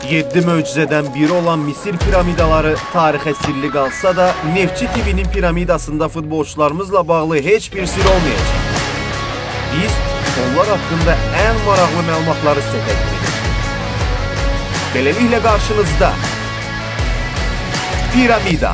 7 möcüzədən biri olan Misir piramidaları tarixə sirli qalsa da, Neftçi TV'nin piramidasında futbolçularımızla bağlı heç bir sir olmayacaq. Biz onlar haqqında ən maraqlı məlumatları sizə təqdim edəcəyik. Beləliklə qarşınızda Piramida.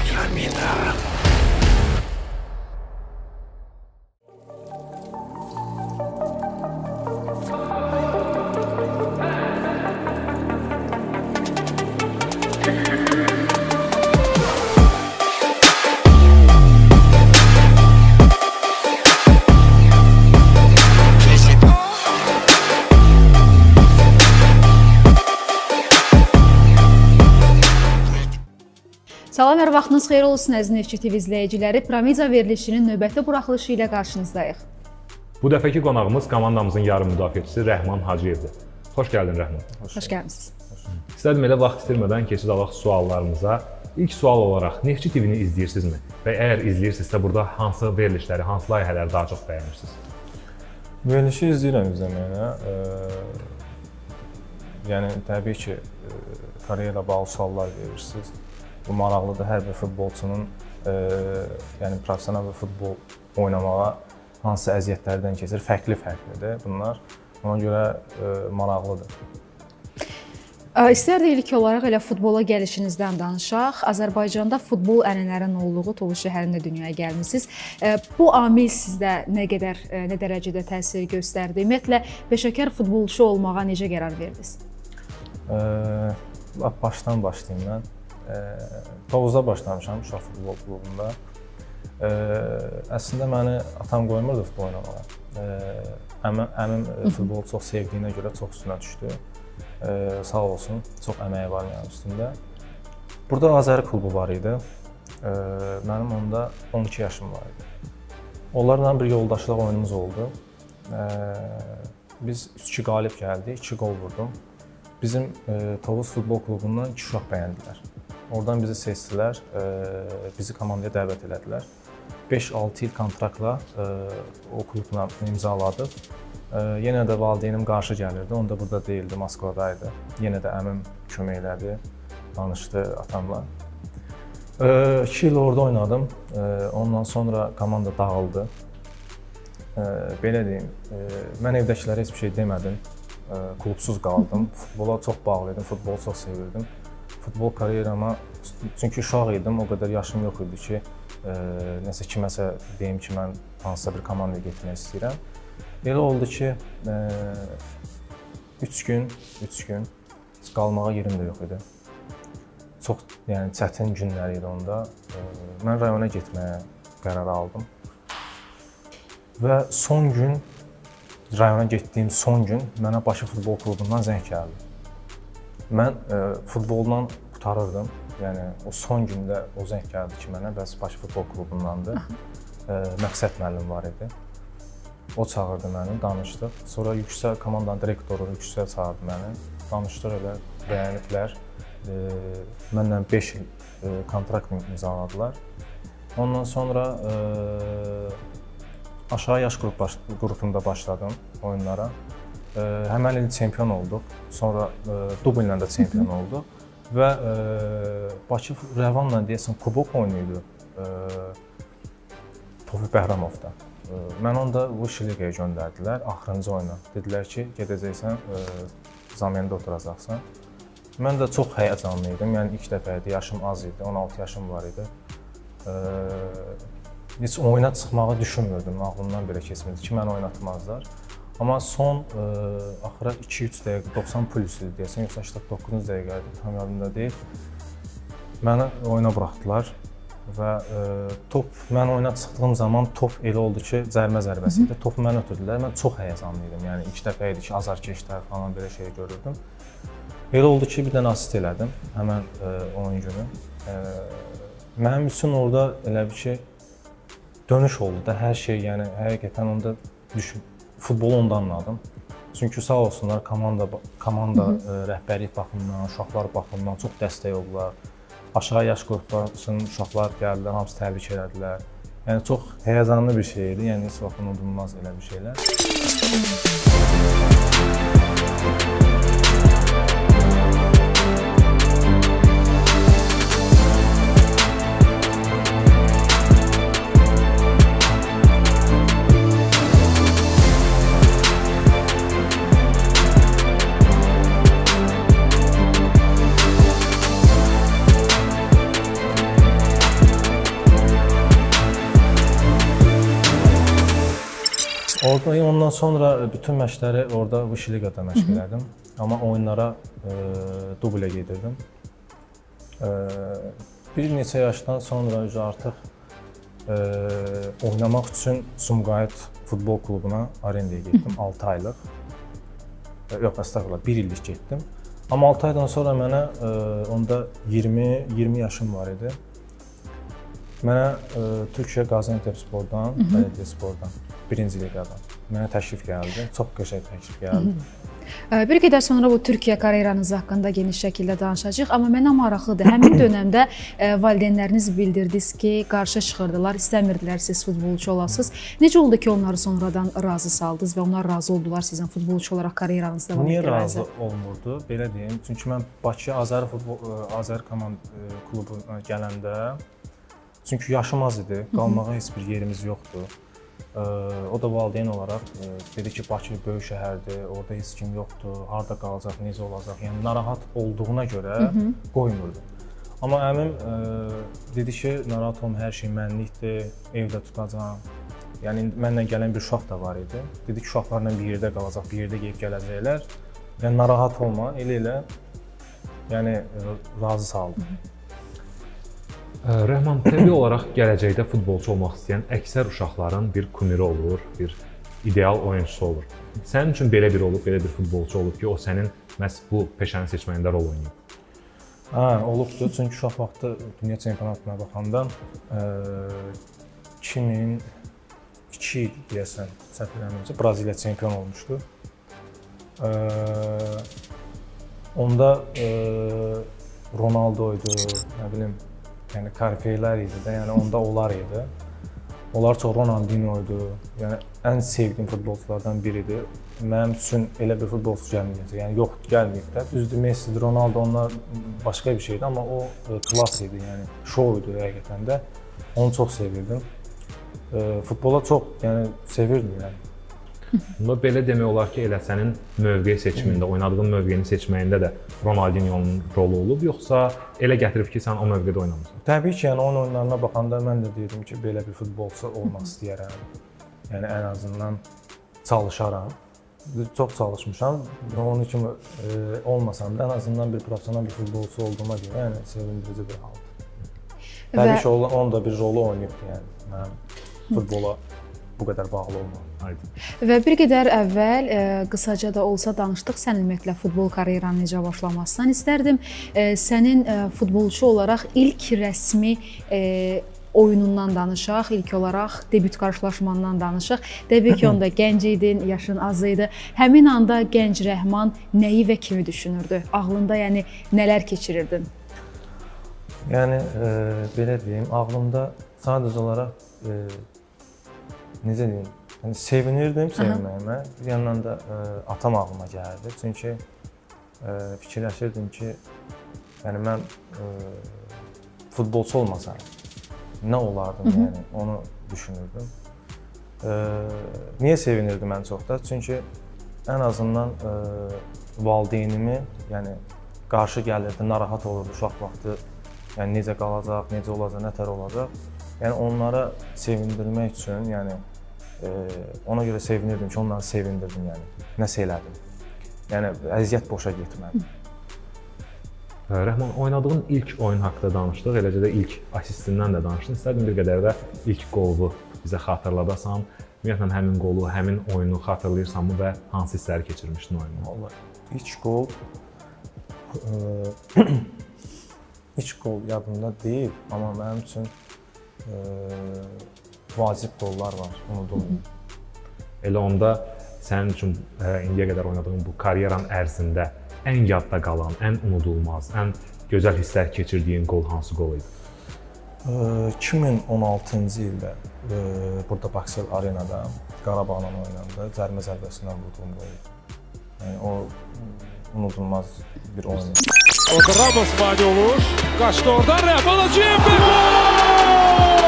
Salam, hər vaxtınız xeyir olsun əziz Neftçi TV izləyiciləri. Piramida verilişinin növbəti buraxılışı ilə qarşınızdayıq. Bu dəfəki qonağımız komandamızın yarım müdafiəçisi Rəhman Hacıyevdir. Xoş gəldin Rəhman. Xoş gəlmisiniz. İstədim elə vaxt itirmədən keçid alaq suallarımıza. İlk sual olaraq Neftçi TV-ni izləyirsinizmi? Və əgər izləyirsinizsə, burada hansı verilişləri, hansı layihələri daha çox bəyənirsiniz? Verilişi izləyirəm izləməyənə. Yəni, təbii ki, karyera bağlı suallar verirsiniz. Bu maraqlıdır, hər bir futbolçunun profesional bir futbol oynamağa hansı əziyyətlərdən keçir, fərqli-fərqlidir bunlar. Ona görə maraqlıdır. İstərdik ilk olaraq elə futbola gəlişinizdən danışaq. Azərbaycanda futbol ənənələrin olduğu Tovuz şəhərində dünyaya gəlmisiniz. Bu amil sizdə nə dərəcədə təsir göstərdi? Ümumiyyətlə, peşəkar futbolçu olmağa necə qərar verdiniz? Başdan başlayayım mən. Tovuzda başlamışam uşaq futbol klubunda. Əslində məni atam qoymurdu futbol oynamağa. Əmim futbolu çox sevdiyinə görə çox üstünə düşdü. Sağ olsun, çox əməyi var mənim üstündə. Burada Azəri klubu var idi. Mənim onda 12 yaşım var idi. Onlarla bir yoldaşlıq oyunumuz oldu. Biz 3-2 qalib gəldik, 2 qol vurdum. Bizim Tovuz futbol klubundan 2 uşaq bəyəndilər. Oradan bizi seçdilər, bizi komandaya dəvət elədilər. 5-6 il kontraktla o klubla imzaladıq. Yenə də valideynim qarşı gəlirdi, onda burada deyildi, Moskvadaydı. Yenə də əmim kömək elədi, danışdı atamla. 2 il orada oynadım, ondan sonra komanda dağıldı. Belə deyim, mən evdəkilərə heç bir şey demədim, klubsuz qaldım. Futbola çox bağlıydım, futbolu çox sevirdim. Futbol karyerama, çünki uşaq idim, o qədər yaşım yox idi ki, nəsə kiməsə deyim ki, mən hansısa bir komandaya getmək istəyirəm. Elə oldu ki, 3 gün qalmağa yerim də yox idi. Çox çətin günlər idi onda. Mən rayona getməyə qərar aldım. Və son gün, rayona getdiyim son gün mənə Bakı Futbol Klubundan zəng gəldi. Mən futboldan qutarırdım. Yəni, o son gündə o zəng gəldi ki, mənə bəs Bakı Futbol Klubundandır. Məqsəd müəllim var idi. O çağırdı məni, danışdıq. Sonra komandanın direktoru Yüksəl çağırdı məni. Danışdıq, elə bəyəniblər. Mənlə 5 il kontrakt imzaladılar. Ondan sonra aşağı yaş qrupunda başladım oyunlara. Həmən il çempion olduq. Sonra dubl ilə də çempion olduq. Və Bakı Rəvanla deyəsən kubok oynayırdı Tofiq Bəhramovda. Mən onda Vuşiliqaya göndərdilər, axırıncı oyuna. Dedilər ki, gedəcəksən, zamiyəndə oturacaqsan. Mən də çox həyəcanlı idim, yəni ilk dəfə idi, yaşım az idi, 16 yaşım var idi. Heç oyuna çıxmağı düşünmürdüm, ağlımdan belə keçmirdi ki, məni oynatmazlar. Amma son axıra 2-3 dəqiqə, 90 plus idi deyəsən, yoxsa 89 dəqiqə idi, tam yadımda deyil. Məni oyuna buraxdılar və mən oyuna çıxdığım zaman top elə oldu ki, cərimə zərbəsi idi. Topu mən ötürdülər, mən çox həyəcanlı idim. Yəni ilk dəfə idi ki, azarkeşlər falan belə şey görürdüm. Elə oldu ki, bir dənə asist elədim həmən oyun günü. Mənim üçün orada elə bir ki, dönüş oldu da hər şey, yəni həqiqətən onda futbolu onda anladım. Çünki sağ olsunlar komanda rəhbərlik baxımından, uşaqlar baxımından çox dəstək oldular. Aşağı yaş qruplarının uşaqlar gəldilər, hamısı təbrik elədilər. Yəni çox həyəcanlı bir şey idi, yəni heç vaxt unudulmaz elə bir şeylər. Orada ondan sonra bütün məşqləri orada Vışliqada məşq elədim. Amma oyunlara dublə gedirdim. Bir neçə yaşdan sonra artıq oynamaq üçün Sumqayıt futbol klubuna arendaya getdim 6 aylıq. Yox, əstəğfurullah, 1 illik getdim. Amma 6 aydan sonra mənə onda 20 yaşım var idi. Mənə Türkiyə Qaziantepspordan, Belediyyespordan, 1-ci liqadan mənə təklif gəldi. Çox qəşəng təklif gəldi. Bir qədər sonra bu Türkiyə karyeranız haqqında geniş şəkildə danışacağıq, amma mənə maraqlıdır. Həmin dövrdə valideynləriniz bildirdiniz ki, qarşı çıxırdılar, istəmirdilər siz futbolçu olasınız. Necə oldu ki, onları sonradan razı saldınız və onlar razı oldular sizin futbolçu olaraq karyeranızı davam etdirmənizə? Niyə razı olmurdu? Belə deyim. Çünki mən Bakı Azər komand klubuna gələndə, çünki yaşım az idi, qalmağa heç bir yerimiz yoxdur. O da valideyn olaraq dedi ki, Bakı böyük şəhərdir, orada heç kim yoxdur, harda qalacaq, necə olacaq, yəni narahat olduğuna görə qoymurdu. Amma əmim dedi ki, narahat olma, hər şey mənlikdir, evdə tutacağam. Yəni mənlə gələn bir uşaq da var idi. Dedi ki, uşaqlarla bir yerdə qalacaq, bir yerdə gəlib gələcəklər. Yəni narahat olma, elə yəni razı saldı. Rəhman, təbii olaraq gələcəkdə futbolçu olmaq istəyən əksər uşaqların bir kumiri olur, bir ideal oyunçusu olur. Sənin üçün belə biri olub, belə bir futbolçu olub ki, o sənin məhz bu peşəni seçməyində rol oynayıb? Hə, olubdur. Çünki uşaq vaxtı dünya çempionatına baxanda 2002 deyəsən, səhv eləmirəmsə, Braziliya çempion olmuşdu. Onda Ronaldoydu, nə bilim, yəni karifeylər idi də, yəni onda onlar idi. Onlar çox Ronaldinhoydu. Yəni ən sevdiyim futbolçulardan biridir. Mənim üçün elə bir futbolçu gəlməyəcək. Yəni yox, gəlməyib də. Düzdür, Messi, Ronaldo onlar başqa bir şeydi, amma o klas idi, yəni şou idi həqiqətən də. Onu çox sevirdim. Futbola çox, yəni sevirdim yəni. Bunda belə demək olar ki, elə sənin mövqe seçimində, oynadığın mövqeni seçməyində də Ronaldinho'nun rolu olub, yoxsa elə gətirib ki, sən o mövqedə oynamısan? Təbii ki, yəni onun oyunlarına baxanda mən də deyirdim ki, belə bir futbolçu olmaq istəyərəm. Yəni ən azından çalışaram. Çox çalışmışam. Onun kimi olmasam da ən azından bir professional bir futbolçu olduğuma görə, yəni sevindirici bir haldır. Təbii ki, onun da bir rolu oynayıbdır, yəni mənim futbola bu qədər bağlı olmaq. Və bir qədər əvvəl qısaca da olsa danışdıq sən ümumiyyətlə futbol karyeranı necə başlamasından. İstərdim sənin futbolçu olaraq ilk rəsmi oyunundan danışaq, ilk olaraq debüt qarşılaşmandan danışaq. Təbii ki, onda gənc idin, yaşın az idi. Həmin anda gənc Rəhman nəyi və kimi düşünürdü? Ağlında yəni nələr keçirirdin? Yəni belə deyim, ağlımda sadəcə olaraq necə deyim, yəni sevinirdim sevməyimə. Bir yandan da atam ağlıma gəlirdi. Çünki fikirləşirdim ki, yəni mən futbolçu olmasam nə olardım, yəni onu düşünürdüm. Niyə sevinirdim ən çox da? Çünki ən azından valideynimi, yəni qarşı gəlirdi, narahat olurdu uşaq vaxtı. Yəni necə qalacaq, necə olacaq, nətər olacaq. Yəni onlara sevindirmək üçün, yəni ona görə sevinirdim ki, onları sevindirdim, yəni nəsə elədim. Yəni əziyyət boşa getmədi. Rəhman, oynadığın ilk oyun haqqında danışdıq, eləcə də ilk asistindən də danışdın. İstərdim bir qədər də ilk qolu bizə xatırladasan. Ümumiyyətlə həmin qolu, həmin oyunu xatırlayırsanmı və hansı hissləri keçirmişdin oyunda? Vallahi ilk qol ilk qol yadımda deyil, amma mənim üçün vacib qollar var, unudulmuyor. Elə onda sənin üçün indiyə qədər oynadığın bu karyeran ərzində ən yadda qalan, ən unudulmaz, ən gözəl hisslər keçirdiyin qol hansı qol idi? 2016-cı ildə burada Baksel Arenada Qarabağla oynanda cərimə zərbəsindən vurduğum qol idi. Yəni o unudulmaz bir oyun idi. Orada Ramos mani olur. Qaçdı oradan Rəhman Hacıyev və gol!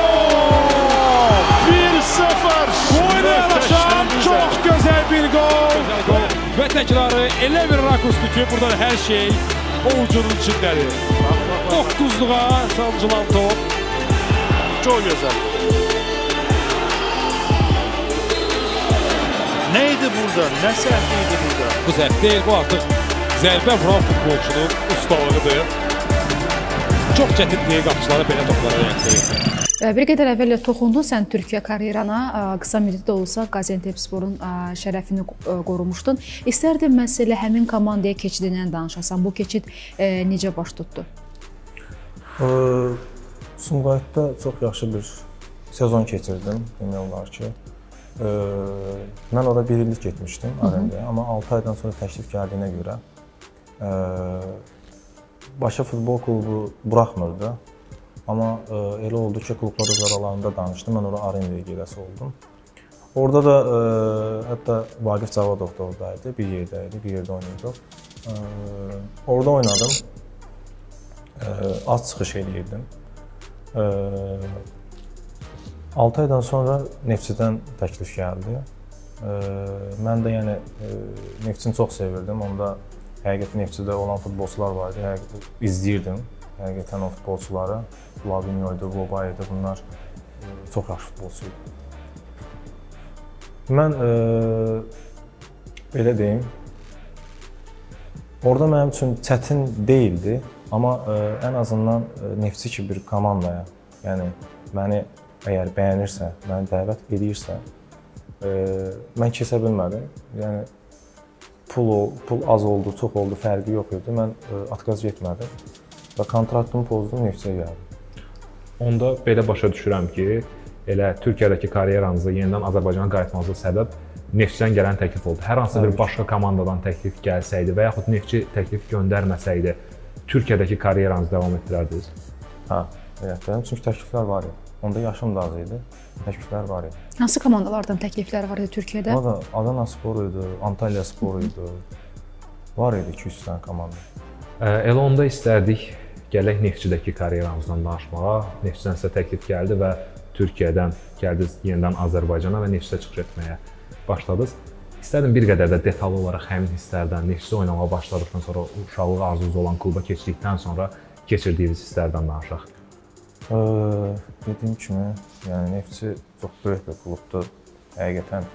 1-0. Boyuna yanaşan çox gözəl bir gol. Və təkrarı elə bir rakursdur ki, burada hər şey ovucunun içindədir. 9'luğa sancılan top. Çok güzel. burada? Nə səhv idi burada? Bu səhv deyil, bu artıq zərbə vuran futbolçunun ustalığıdır. Çox çətindir qapıçılara belə toplara yönəltmək. Bir qədər əvvəl toxundun sən Türkiyə karyerana, qısa müddət olsa Qaziantepsporun şərəfini qorumuşdun. İstərdim mən sizə həmin komandaya keçidindən danışasan. Bu keçid necə baş tutdu? Sumqayıtda çox yaxşı bir sezon keçirdim, demək olar ki. Mən ora 1 illik getmişdim arendaya, amma 6 aydan sonra təklif gəldiyinə görə başa futbol klubu buraxmırdı. Amma elə oldu ki, klublar öz aralarında danışdı, mən ora arendaya gedəsi oldum. Orada da hətta Vaqif Cavadov da oradaydı, bir yerdəydi, bir yerdə oynayırdıq. Orada oynadım, az çıxış eləyirdim. 6 aydan sonra Neftçidən təklif gəldi. Mən də yəni Neftçini çox sevirdim. Onda həqiqətən Neftçidə olan futbolçular var idi. Həqiqətən izləyirdim. Həqiqətən o futbolçuları, Lavinyoydu, Bobaydı, bunlar çox yaxşı futbolçu idi. Mən belə deyim, orada mənim üçün çətin deyildi, amma ən azından Neftçi kimi bir komandaya, yəni məni əgər bəyənirsə, məni dəvət edirsə, mən keçə bilmədim. Yəni pul az oldu, çox oldu, fərqi yox idi. Mən atkaz getmədim və kontraktımı pozdum, Neftçiyə gəldim. Onda belə başa düşürəm ki, elə Türkiyədəki karyeranızda yenidən Azərbaycana qayıtmanızda səbəb Neftçidən gələn təklif oldu. Hər hansı bir başqa komandadan təklif gəlsəydi və yaxud Neftçi təklif göndərməsəydi, Türkiyədəki karyeranızı davam etdirərdiniz? Hə, benim çünki təkliflər var idi. Onda yaşım da az idi, təkliflər var idi. Hansı komandalardan təkliflər var idi Türkiyədə? Orada Adana Spor idi, Antalya Spor idi. Var idi 2-3 dənə komanda. Elə onda istərdik gələk Neftçidəki karyeranızdan danışmağa. Neftçidən sizə təklif gəldi və Türkiyədən gəldiniz yenidən Azərbaycana və Neftçidə çıxış etməyə başladınız. İstərdim bir qədər də detallı olaraq həmin hisslərdən, Neftçidə oynamağa başladıqdan sonra, uşaqlıq arzunuz olan kluba keçdikdən sonra keçirdiyiniz hisslərdən danışaq. Dediyim kimi, yəni Neftçi çox böyük bir klubdur. Həqiqətən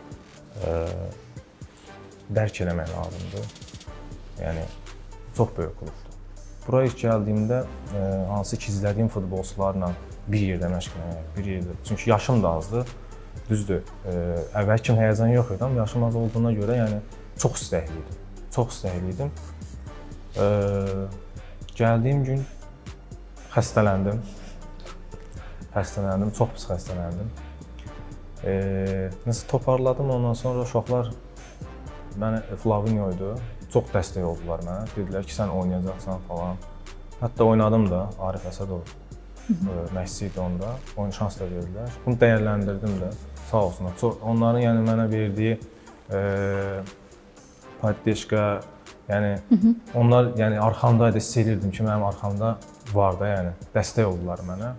dərk eləmək lazımdır. Yəni çox böyük klubdur. Buraya ilk gəldiyimdə hansı ki izlədiyim futbolçularla bir yerdə məşq etməyə, bir yerdə. Çünki yaşım da azdı. Düzdür, əvvəl kimi həyəcan yox idi, amma yaşım az olduğuna görə yəni çox istəkliydim. Çox istəkliydim. Gəldiyim gün xəstələndim. Çox pis xəstələndim. Nəsə toparladım, ondan sonra uşaqlar mənə Flavinyoydu. Çox dəstək oldular mənə. Dedilər ki, sən oynayacaqsan falan. Hətta oynadım da, Arif Əsədov məşqçi idi onda. Oyun şans da verdilər. Bunu dəyərləndirdim də. Sağ olsunlar. Onların yəni mənə verdiyi poddeşka, yəni onlar yəni arxamdaydı, hiss edirdim ki, mənim arxamda var da, yəni dəstək oldular mənə.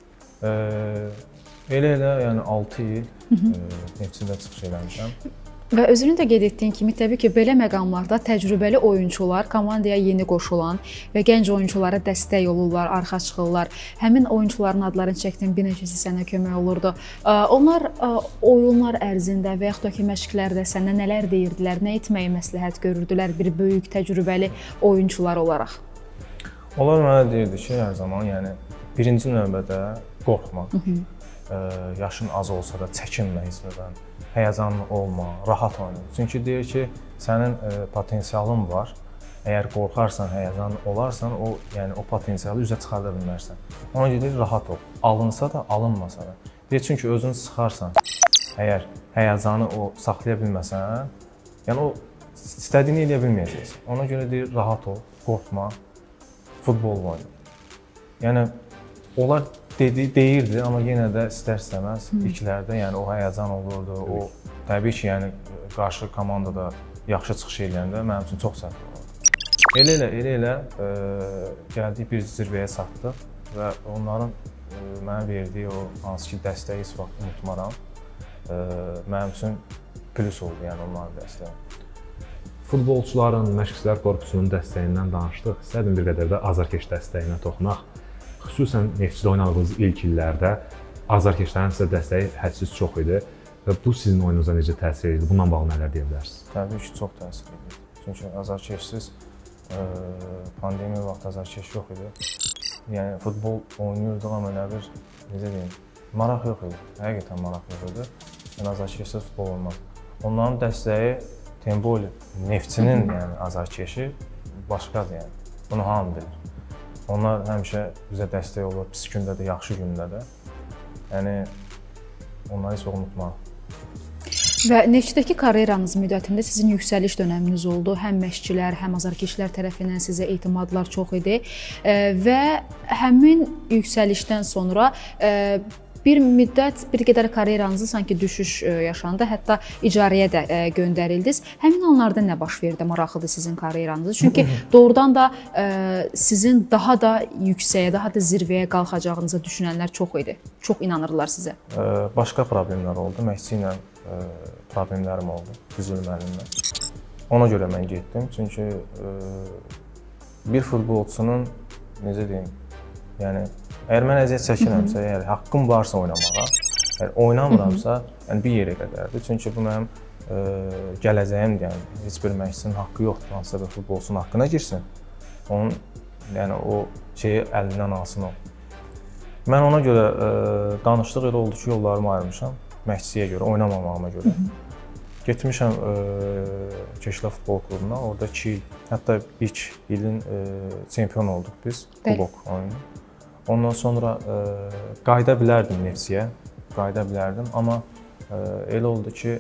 Elə yəni 6 il Neftçidə çıxış eləmişəm. Və özünü də qeyd etdiyin kimi, təbii ki, belə məqamlarda təcrübəli oyunçular komandaya yeni qoşulan və gənc oyunçulara dəstək olurlar, arxa çıxırlar. Həmin oyunçuların adlarını çəkdin, bir neçəsi sənə kömək olurdu. Onlar oyunlar ərzində və yaxud da ki, məşqlərdə sənə nələr deyirdilər, nə etməyi məsləhət görürdülər bir böyük təcrübəli oyunçular olaraq? Onlar mənə deyirdi ki, hər zaman, yəni birinci növbədə qorxma. Yaşın az olsa da çəkinmə hissədən. Həyəcanlı olma, rahat oyna. Çünki deyir ki, sənin potensialın var. Əgər qorxarsan, həyəcanlı olarsan, yəni o potensialı üzə çıxarda bilmərsən. Ona görə deyir, rahat ol. Alınsa da, alınmasa da. Deyir, çünki özünü sıxarsan, əgər həyəcanı o saxlaya bilməsən, yəni o istədiyini eləyə bilməyəcəksən. Ona görə deyir, rahat ol, qorxma, futbol oyna. Yəni onlar deyirdi, amma yenə də istər-istəməz ilklərdə, yəni o həyəcan olurdu, o təbii ki, yəni qarşı komandada yaxşı çıxış eləyəndə mənim üçün çox çətin olurdu. Elə gəldik bir zirvəyə çatdıq və onların mənə verdiyi o hansı ki dəstəyi heç vaxt unutmaram, mənim üçün plus oldu, yəni onların dəstəyi. Futbolçuların, məşqçilər korpusunun dəstəyindən danışdıq. İstərdim bir qədər də azarkeş dəstəyinə toxunaq. Xüsusən Neftçidə oynadığınız ilk illərdə azarkeşlərin sizə dəstəyi hədsiz çox idi. və bu sizin oyununuza necə təsir edir? Bununla bağlı nələr deyə bilərsiniz? Təbii ki, çox təsir edir. Çünki azarkeşsiz pandemiya vaxtı azarkeş yox idi. Yəni futbol oynayırdıq, amma elə bir necə deyim, maraq yox idi. Həqiqətən maraq yox idi. Yəni azarkeşsiz futbol olmaz. Onların dəstəyi Temboli, Neftçinin yəni azarkeşi başqadır yəni. Bunu hamı bilir. Onlar həmişə bizə dəstək olur, pis gündə də, yaxşı gündə də. Yəni onları heç unutmaq. Və Neftçidəki karyeranız müddətində sizin yüksəliş dönəminiz oldu. Həm məşqçilər, həm azarkeşlər tərəfindən sizə etimadlar çox idi və həmin yüksəlişdən sonra bir müddət, bir qədər karyeranızı sanki düşüş yaşandı, hətta icarəyə də göndərildiniz. Həmin anlarda nə baş verdi? Maraqlıdır sizin karyeranızı. Çünki doğrudan da sizin daha da yüksəyə, daha da zirvəyə qalxacağınızı düşünənlər çox idi. Çox inanırlar sizə. Başqa problemlər oldu. Məşqçi ilə problemlərim oldu, düzülməliyimlə. Ona görə mən getdim. Çünki bir futbolçunun, necə deyim, yəni əgər mən əziyyət çəkirəmsə, əgər haqqım varsa oynamağa, əgər oynamıramsa, yəni bir yerə qədərdir. Çünki bu mənim gələcəyimdir. Yəni heç bir məşqçinin haqqı yoxdur, hansısa bir futbolçunun haqqına girsin. Onun yəni o şeyi əlindən alsın o. Mən ona görə danışdıq, elə oldu ki, yollarımı ayırmışam məşqçiyə görə, oynamamağıma görə. Getmişəm Keşlə futbol klubuna, orada 2 il, hətta ilk ilin çempion olduq biz, kubok oyunu. Ondan sonra qayıda bilərdim Neftçiyə, qayıda bilərdim, amma elə oldu ki,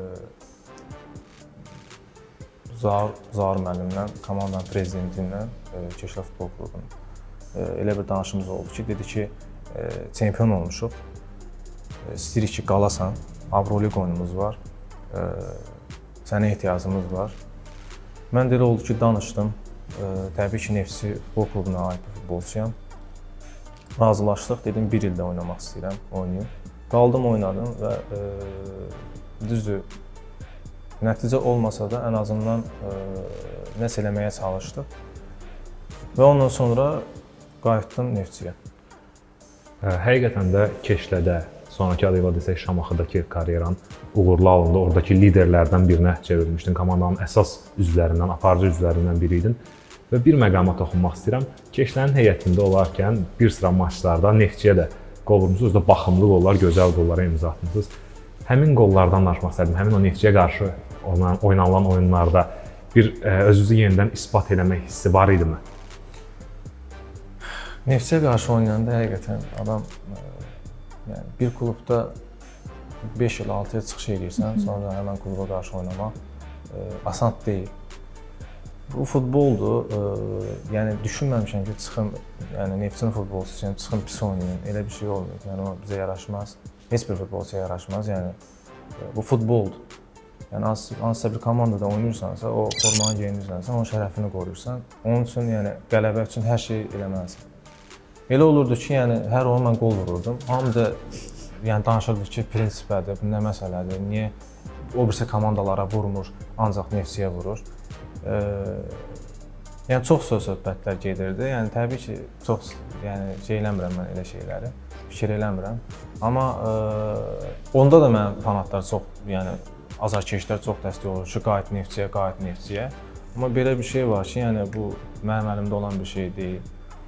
Zaur müəllimlə, komandanın prezidentindən Keşlə futbol klubunun elə bir danışımız oldu ki, dedi ki, çempion olmuşuq, istəyirik ki, qalasan, Avroliq oyunumuz var, sənə ehtiyacımız var. Mən də elə oldu ki, danışdım, təbii ki, Neftçi futbol klubuna aid bir futbolçuyam. Razılaşdıq, dedim, bir ildə oynamaq istəyirəm, oynayım. Qaldım, oynadım və düzdür, nəticə olmasa da ən azından nəsə eləməyə çalışdıq. Və ondan sonra qayıtdım Neftçiyə. Həqiqətən də Keşlədə, sonraki adıyla desək Şamaxıdakı karyeran uğurlu alındı. Oradakı liderlərdən birinə çevrilmişdin, komandanın əsas üzvlərindən, aparıcı üzvlərindən biri idin. Və bir məqama toxunmaq istəyirəm. Keşlənin heyətində olarkən bir sıra maçlarda Neftçiyə də qol vurmusunuz, özü də baxımlı qollar, gözəl qollara imza atmışsınız. Həmin qollardan danışmaq istədim. Həmin o Neftçiyə qarşı oynanılan oyunlarda bir özünüzü yenidən isbat eləmək hissi var idimi? Neftçiyə qarşı oynayanda həqiqətən adam yəni bir klubda 5 il, 6 il çıxış edirsən, sonra həmən kluba qarşı oynamaq asan deyil. Bu futboldur. Yəni düşünməmişəm ki, çıxım, yəni Neftçinin futbolçusuyam, çıxım pis oynayım. Elə bir şey olmuyor. Yəni o bizə yaraşmaz. Heç bir futbolçuya yaraşmaz. Yəni bu futboldur. Yəni hansısa bir komandada oynayırsansa, o formanı geyinirsənsə, onun şərəfini qoruyursan, onun üçün yəni qələbə üçün hər şey eləməlisən. Elə olurdu ki, yəni hər oyun mən qol vururdum. Hamı da yəni danışırdı ki, prinsipədir, bu nə məsələdir, niyə o birisi komandalara vurmur, ancaq Neftçiyə vurur. Yəni çox söhbətlər gedirdi. Yəni təbii ki, çox yəni şey eləmirəm mən elə şeyləri, fikir eləmirəm. Amma onda da mənim fanatlar çox, yəni azarkeşlər çox dəstək olur ki, qayıt Neftçiyə, qayıt Neftçiyə. Amma belə bir şey var ki, yəni bu mənim əlimdə olan bir şey deyil.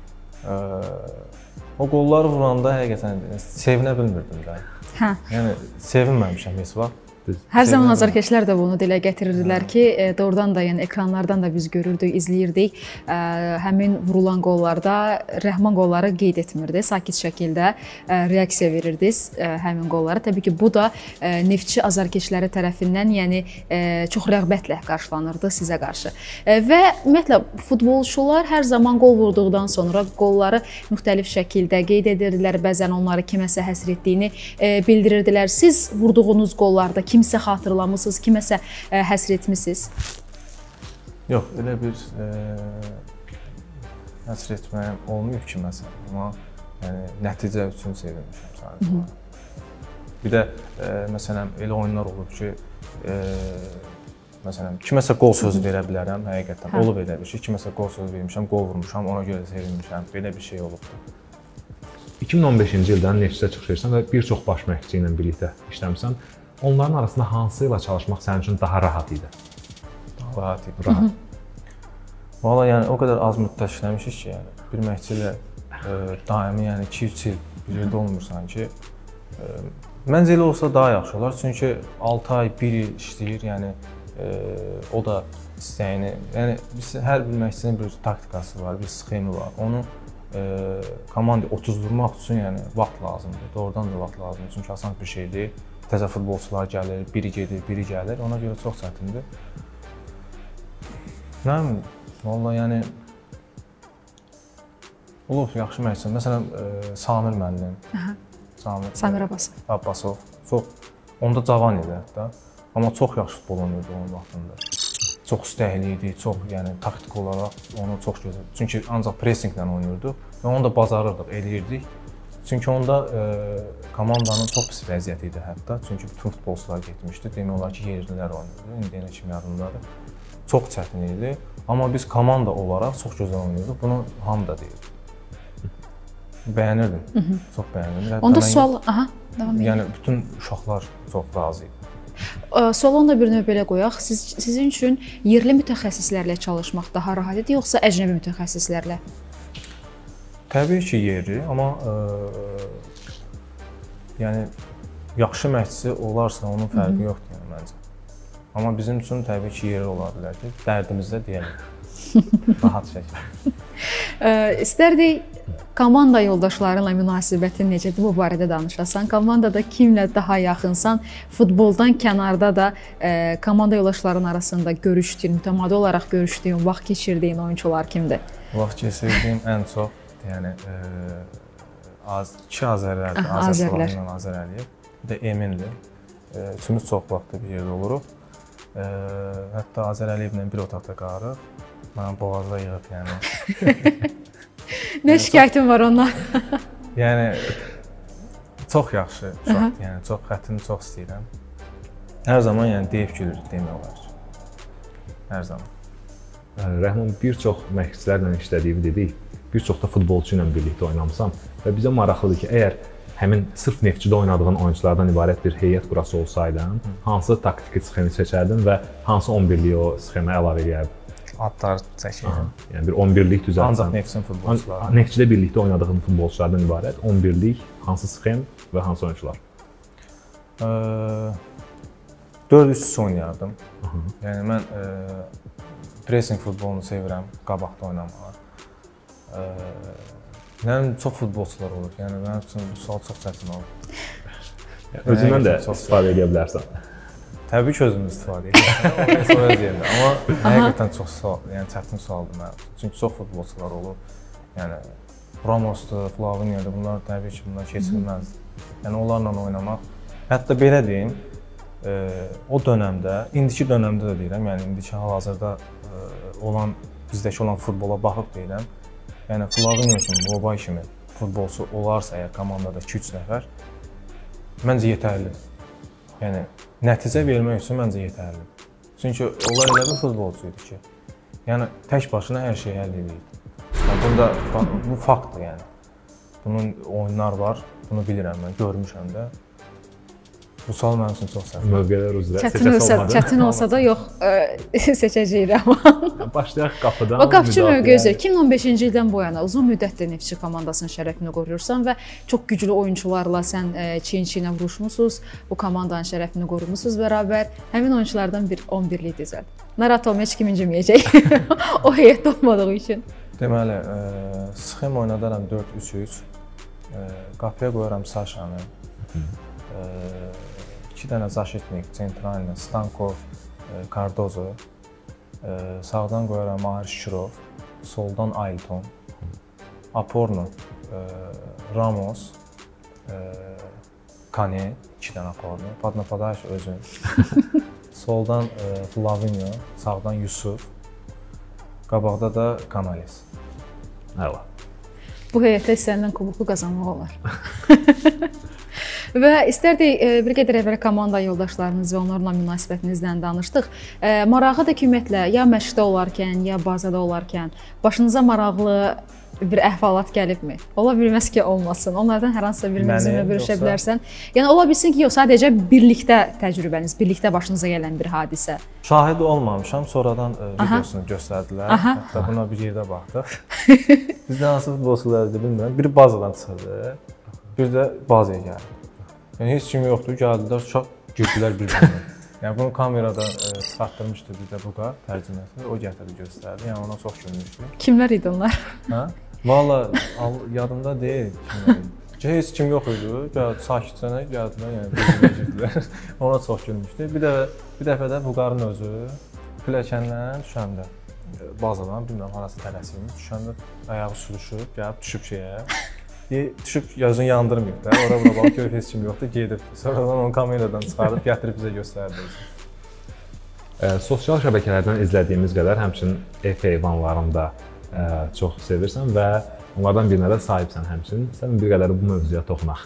O qolları vuranda həqiqətən sevinə bilmirdim də. Yəni sevinməmişəm heç vaxt. Hər zaman azarkeşlər də bunu dilə gətirirdilər ki, doğrudan da yəni ekranlardan da biz görürdük, izləyirdik. Həmin vurulan qollarda Rəhman qolları qeyd etmirdi. Sakit şəkildə reaksiya verirdiniz həmin qollara. Təbii ki, bu da Neftçi azarkeşləri tərəfindən yəni çox rəğbətlə qarşılanırdı sizə qarşı. Və ümumiyyətlə futbolçular hər zaman qol vurduqdan sonra qolları müxtəlif şəkildə qeyd edirdilər. Bəzən onları kiməsə həsr etdiyini bildirirdilər. Siz vurduğunuz qollarda kimsə xatırlamısınız, kiməsə həsr etmisiniz? Yox, elə bir həsr etməyim olmayıb ki, məsələn. Amma yəni, nəticə üçün sevinmişəm sadəcə. Bir də, məsələn, elə oyunlar olub ki, məsələn, kiməsə qol sözü verə bilərəm, həqiqətən. Olub elə bir şey, kiməsə qol sözü vermişəm, qol vurmuşam, ona görə sevinmişəm. Belə bir şey olubdur. 2015-ci ildən Neftçidə çıxış edirsən və bir çox baş məşqçi ilə birlikdə işləmirsən. onların arasında hansı ilə çalışmaq sənin üçün daha rahat idi? Rahat idi. Rahat. Valla yəni o qədər az müddət işləmişik ki, yəni bir məşqçi ilə daimi yəni 2-3 il bir yerdə olmursan ki, məncə elə olsa daha yaxşı olar. Çünki 6 ay, 1 il işləyir, yəni o da istəyini, yəni hər bir məşqçinin bir taktikası var, bir sxemi var. Onu komanda otuzdurmaq üçün yəni vaxt lazımdır. Doğrudan da vaxt lazımdır. Çünki asan bir şey deyil. Təzə futbolçular gəlir, biri gedir, biri gəlir. Ona görə çox çətindir. Nə bilim, valla yəni olub yaxşı məşqçi. Məsələn, Samir müəllim. Samir Abbasov. Çox onda cavan idi hətta. Amma çox yaxşı futbol oynayırdı onun vaxtında. Çox istəkli idi, çox yəni taktik olaraq onu çox gözəl. Çünki ancaq pressinglə oynayırdıq və onu da bacarırdıq, eləyirdik. Çünki onda komandanın çox pis vəziyyəti idi hətta. Çünki bütün futbolçular getmişdi. Demək olar ki, yerlilər oynayırdı. İndi yenə kimi yadımdadır. Çox çətin idi. Amma biz komanda olaraq çox gözəl oynayırdıq. Bunu hamı da deyir. Bəyənirdim. Çox bəyənirdim. Onda sual, davam edin. Yəni bütün uşaqlar çox razı idi. Sualını da bir növ belə qoyaq. Sizin üçün yerli mütəxəssislərlə çalışmaq daha rahat idi, yoxsa əcnəbi mütəxəssislərlə? Təbii ki, yerli, amma yəni yaxşı məşqçi olarsa onun fərqi yoxdur yəni məncə. Amma bizim üçün təbii ki, yerli ola bilər ki, dərdimizdə deyəlim. Rahat şəkildə. İstərdik komanda yoldaşlarınla münasibətin necədir, bu barədə danışasan. Komandada kimlə daha yaxınsan, futboldan kənarda da komanda yoldaşların arasında görüşdüyün, mütəmadi olaraq görüşdüyün, vaxt keçirdiyin oyunçular kimdir? Vaxt keçirdiyim ən çox, yəni iki Azərlərdir, Azərbaycan ilə Azər Əliyev, bir də Emindir. Üçümüz çox vaxtda bir yerdə oluruq. Hətta Azər Əliyevlə bir otaqda qalırıq. Mənə boğazda yığıb, yəni. Nə şikayətin var ondan? Yəni çox yaxşı uşaqdır, yəni çox xəttini çox istəyirəm. Hər zaman yəni deyib gülür demək olar. Hər zaman. Rəhman, bir çox məşqçilərlə işlədiyimi dedik. Bir çox da futbolçu ilə birlikdə oynamısam və bizə maraqlıdır ki, əgər həmin sırf Neftçidə oynadığın oyunçulardan ibarət bir heyət qurası olsaydın, hansı taktiki sxemi seçərdin və hansı 11-liyi o sxemə əlavə edərdin? Adlar çəkirəm. Yəni bir 11-lik düzəltsən. Ancaq Neftçinin futbolçuları. Neftçidə birlikdə oynadığın futbolçulardan ibarət 11-lik hansı sxem və hansı oyunçular? 4-3-3 oynayardım. Yəni mən pressing futbolunu sevirəm, qabaqda oynamağı. Mənim çox futbolçular olur. Yəni mənim üçün bu sual çox çətin olur. Özündən də istifadə edə bilərsən. Təbii ki, özüm istifadə edirəm. Sonra deyirəm. Amma həqiqətən çox sual, yəni çətin sualdır mənim üçün. Çünki çox futbolçular olur. Yəni Ramosdur, Flavinyadır. Bunlar təbii ki, bunlar keçilməzdir. Yəni onlarla oynamaq. Hətta belə deyim, o dönəmdə, indiki dönəmdə də deyirəm, yəni indiki hal-hazırda olan bizdəki olan futbola baxıb deyirəm. Yəni Flavinya kimi, Bobay kimi futbolçu olarsa əgər komandada 2-3 nəfər məncə yetərlidir. Yəni nəticə vermək üçün məncə yetərlidir. Çünki onlar elə bir futbolçu idi ki, yəni tək başına hər şeyi həll edirdi. Yəni bunda bu faktdır yəni. Bunun oyunlar var, bunu bilirəm mən, görmüşəm də. Bu sual mənim üçün çox çətin. Mövqelər üzrə seçəsi olmadı. Çətin olsa da yox, seçəcəyik amma. Başlayaq qapıdan. O qapıcı mövqeyi üzrə 2015-ci ildən bu yana uzun müddətdir Neftçi komandasının şərəfini qoruyursan və çox güclü oyunçularla sən çiyin-çiyinə vuruşmusunuz, bu komandanın şərəfini qorumusunuz bərabər. Həmin oyunçulardan bir 11-lik düzəld. Narahat olma, heç kim inciməyəcək o heyətdə olmadığı üçün. Deməli, sxem oynadaram 4-3-3. Qapıya qoyuram Saşanı. 2 dənə zaşitnik, Centralni, Stankov, Cardozo. Sağdan qoyuram Mahir Şükürov, soldan Ailton, Aporno, Ramos, Kane, 2 dənə Aporno, Padnapadaş özün. Soldan Flavinyo, sağdan Yusuf, qabaqda da Kanales. Əla. Bu heyətdə istənilən kuboku qazanmaq olar. Və istərdik bir qədər əvvəl komanda yoldaşlarınız və onlarla münasibətinizdən danışdıq. Marağı da ümumiyyətlə ya məşqdə olarkən, ya bazada olarkən başınıza maraqlı bir əhvalat gəlibmi? Ola bilməz ki, olmasın. Onlardan hər hansısa birini bizimlə bölüşə bilərsən. Yəni ola bilsin ki, yox, sadəcə birlikdə təcrübəniz, birlikdə başınıza gələn bir hadisə. Şahid olmamışam, sonradan videosunu göstərdilər. Hətta buna bir yerdə baxdıq. Bizdə hansı futbolçulardır bilmirəm. Biri bazadan çıxırdı, bir də bazaya gəldi. Yəni heç kim yoxdur, gəldilər, uşaq girdilər bir-birinə. Yəni bunu kameradan çıxartdırmışdı bir də Buqa tərcüməsi, o gətirdi göstərdi. Yəni ona çox gülmüşdü. Kimlər idi onlar? Hə? Valla yadımda deyil kimlər idi. Heç kim yox idi. Gəldi sakitcənə gəldilər, yəni bir-birinə girdilər. Ona çox gülmüşdü. Bir dəfə də Buqarın özü pilləkəndən düşəndə bazadan bilmirəm harası tələsirmiş. Düşəndə ayağı sürüşüb, gəlib düşüb şeyə. Düşüb gözünü yandırmayıb da. Ora bura bax gör heç kim yoxdur, gedib. Sonradan onu kameradan çıxarıb gətirib bizə göstərdi. Sosial şəbəkələrdən izlədiyimiz qədər həmçinin ev heyvanlarını da çox sevirsən və onlardan birinə də sahibsən həmçinin. Sən bir qədər bu mövzuya toxunaq.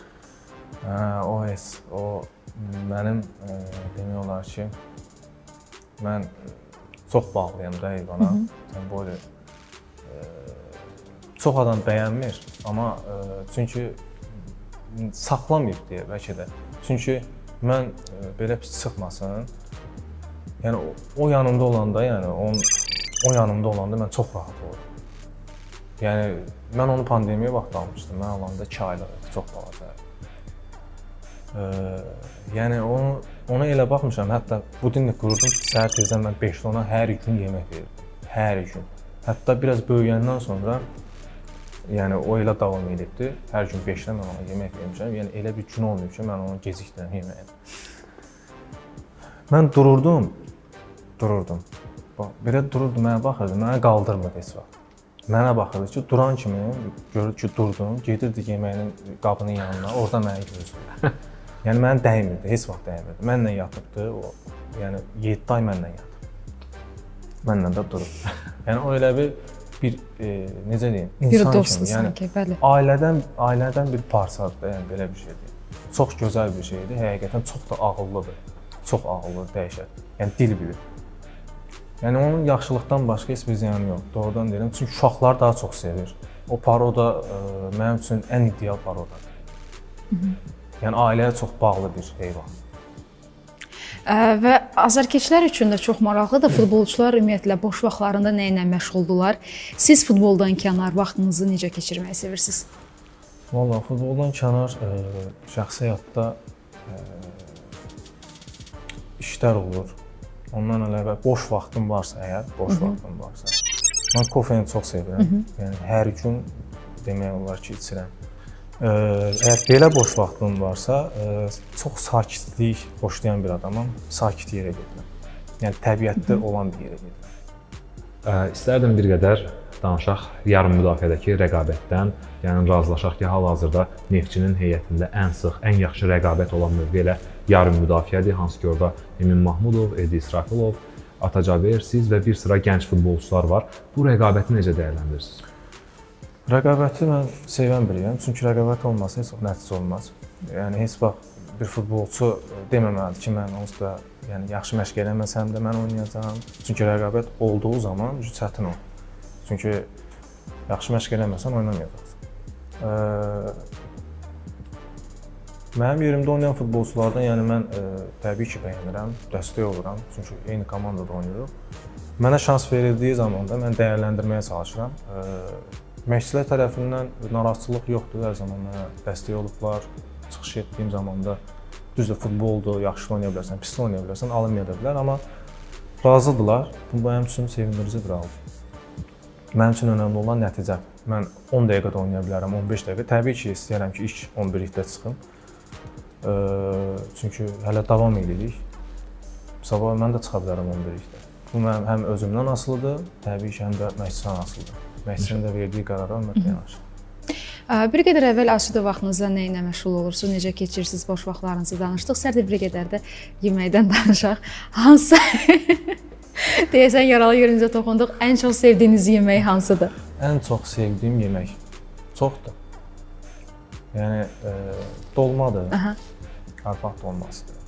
O mənim demək olar ki, mən çox bağlıyam da heyvana. Yəni böyle çox adam bəyənmir, amma çünki saxlamayıb deyə bəlkə də. Çünki mən belə pis çıxmasın, yəni o yanımda olanda, yəni o yanımda olanda mən çox rahat olurum. Yəni mən onu pandemiya vaxtı almışdım. Mən alanda 2 aylıq, çox balaca. Yəni ona elə baxmışam, hətta budinlik qururdum, səhər tezdən mən 5-də ona hər gün yemək verirdim. Hər gün. Hətta biraz böyüyəndən sonra yəni o elə davam edibdi. Hər gün 5-də mən ona yemək vermişəm. Yəni elə bir gün olmayıb ki, mən onu gecikdirəm yeməyə. Mən dururdum. Bax, belə dururdu, mənə baxırdı, mənə qaldırmırdı heç vaxt. Mənə baxırdı ki, duran kimi görür ki, durdum, gedirdi yeməyinin qabının yanına, orada məni gözləyirdi. Yəni mənə dəymirdi, heç vaxt dəymirdi. Mənlə yatıbdı, o yəni 7 ay mənlə yatıb. Mənlə də durub. Yəni o elə bir necə deyim, insan kimi, yəni ailədən bir parçadır, yəni belə bir şeydir. Çox gözəl bir şeydir, həqiqətən çox da ağıllıdır. Çox ağıllı, dəhşət. Yəni dil bilir. Yəni onun yaxşılıqdan başqa heç bir ziyanı yox. Doğrudan deyirəm, çünki uşaqlar daha çox sevir. O paroda mənim üçün ən ideal parodadır. Yəni ailəyə çox bağlı bir heyvan. Və azarkeşlər üçün də çox maraqlıdır. Futbolçular ümumiyyətlə boş vaxtlarında nə ilə məşğuldular? Siz futboldan kənar vaxtınızı necə keçirməyi sevirsiniz? Vallahi futboldan kənar şəxsi həyatda işlər olur. Ondan əlavə boş vaxtım varsa əgər, mən kofeni çox sevirəm. Yəni hər gün demək olar ki, içirəm. Əgər belə boş vaxtım varsa, çox sakitlik xoşlayan bir adamam, sakit yerə gedirəm. Yəni təbiətdə olan bir yerə gedirəm. İstərdim bir qədər danışaq yarım müdafiədəki rəqabətdən. Yəni razılaşaq ki, hal-hazırda Neftçinin heyətində ən sıx, ən yaxşı rəqabət olan mövqe elə yarım müdafiədir. Hansı ki, orada Emin Mahmudov, Edi İsrafilov, Atacaver, siz və bir sıra gənc futbolçular var. Bu rəqabəti necə dəyərləndirirsiniz? Rəqabəti mən sevən biriyəm. Çünki rəqabət olmasa heç nəticə olmaz. Yəni heç vaxt bir futbolçu deməməlidir ki, mən onsuz da yaxşı məşq eləməsəm də mən oynayacağam. Çünki rəqabət olduğu zaman çətin olur. Çünki yaxşı məşq eləməsən oynamayacaqsan. Mənim yerimdə oynayan futbolçulardan yəni mən təbii ki, bəyənirəm, dəstək oluram. Çünki eyni komandada oynayırıq. Mənə şans verildiyi zaman da mən dəyərləndirməyə çalışıram. Məşqçilər tərəfindən narazıçılıq yoxdur. Hər zaman mənə dəstək olublar. Çıxış etdiyim zaman da düzdür, futboldur, yaxşı oynaya bilərsən, pis oynaya bilərsən, alınmaya da bilər, amma razıdırlar. Bu mənim üçün sevindirici bir haldır. Mənim üçün önəmli olan nəticə. Mən 10 dəqiqə də oynaya bilərəm, 15 dəqiqə. Təbii ki, istəyirəm ki, ilk 11-likdə çıxım. Çünki hələ davam edirik. Sabah mən də çıxa bilərəm 11-likdə. Bu mənim həm özümdən asılıdır, təbii ki, həm də məşqçidən asılıdır. Məşqçinin də verdiyi qərara hörmətlə yanaşır. Bir qədər əvvəl asudə vaxtınızda nə ilə məşğul olursunuz, necə keçirirsiniz, boş vaxtlarınızı danışdıq. Sərdə bir qədər də yeməkdən danışaq. Hansı deyəsən yaralı yerinizə toxunduq, ən çox sevdiyiniz yemək hansıdır? Ən çox sevdiyim yemək çoxdur. Yəni dolmadır. Qarpaq dolmasıdır.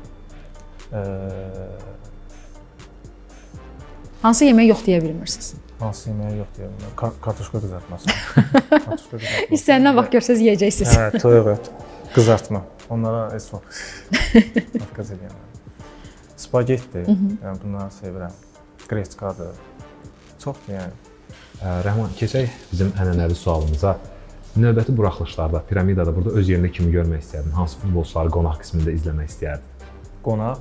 Sonra hansı yemək yox deyə bilmirsiniz? Hansı yeməyi yox deyirəm. Kartoşka qızartması. Kartoşka qızartması. İstənilən vaxt görsəz yeyəcəksiniz. Hə, toyuq ət, qızartma. Onlara heç vaxt atqaz edirəm. Spagetti, yəni bunları sevirəm. Greçkadır. Çoxdur yəni. Rəhman, keçək bizim ənənəvi sualımıza. Növbəti buraxılışlarda, piramidada burada öz yerini kimi görmək istərdin? Hansı futbolçuları qonaq qismində izləmək istərdin? Qonaq?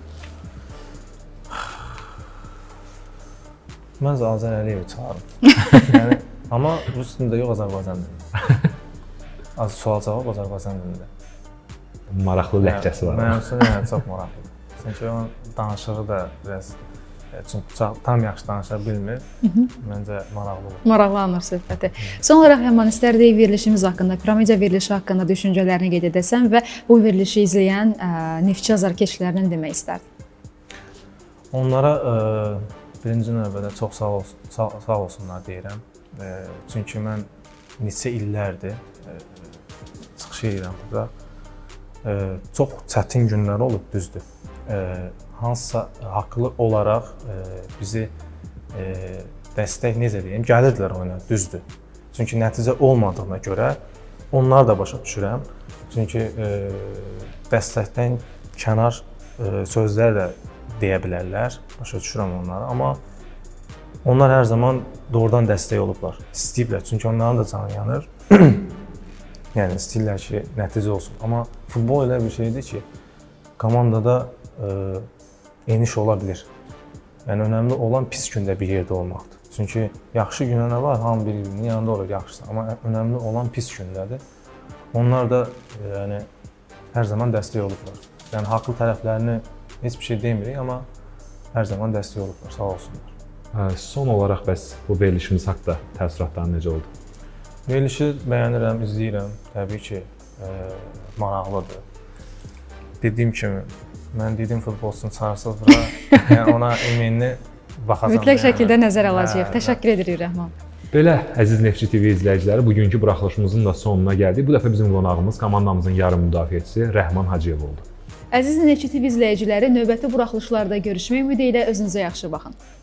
Mən Azər Əliyevi çağırım. Yəni, amma rus dilində yox, Azərbaycan dilində. Sual-cavab Azərbaycan dilində. Maraqlı ləhcəsi var. Mənim üçün çox maraqlıdır. Çünki onun danışığı da biraz tam yaxşı danışa bilmir. Məncə maraqlıdır. Maraqlanır söhbəti. Son olaraq Rəhman, istərdik verilişimiz haqqında, piramida verilişi haqqında düşüncələrini qeyd edəsən və bu verilişi izləyən Neftçi azarkeşlərindən demək istərdim. Onlara birinci növbədə çox sağ olsunlar deyirəm. Çünki mən neçə illərdir çıxış edirəm burada. Çox çətin günlər olub, düzdür. Hansısa haqlı olaraq bizi dəstək, necə deyim, gəlirdilər oyuna, düzdür. Çünki nəticə olmadığına görə onları da başa düşürəm. Çünki dəstəkdən kənar sözlər də deyə bilərlər, başa düşürəm onları. Amma onlar hər zaman doğrudan dəstək olublar, istəyiblər. Çünki onların da canı yanır. Yəni istəyirlər ki, nəticə olsun. Amma futbol elə bir şeydir ki, komandada eniş ola bilir. Yəni önəmli olan pis gündə bir yerdə olmaqdır. Çünki yaxşı günə nə var? Hamı bir-birinin yanında olur, yaxşısı. Amma önəmli olan pis gündədir. Onlar da yəni hər zaman dəstək olublar. Yəni haqlı tərəflərini heç bir şey demirik, amma hər zaman dəstək olublar. Sağ olsunlar. Son olaraq bəs bu verilişimiz haqqında təəssüratların necə oldu? Verilişi bəyənirəm, izləyirəm. Təbii ki, maraqlıdır. Dediyim kimi, mən dedim futbolçusunu çağırsaq bura, yəni ona ümumi baxacağam. Mütləq şəkildə nəzər alacağıq. Təşəkkür edirik Rəhman. Belə, əziz Neftçi TV izləyiciləri, bugünkü buraxılışımızın da sonuna gəldik. Bu dəfə bizim qonağımız komandamızın yarım müdafiəçisi Rəhman Hacıyev oldu. Əziz Neftçi TV izləyiciləri, növbəti buraxılışlarda görüşmək ümidi ilə özünüzə yaxşı baxın.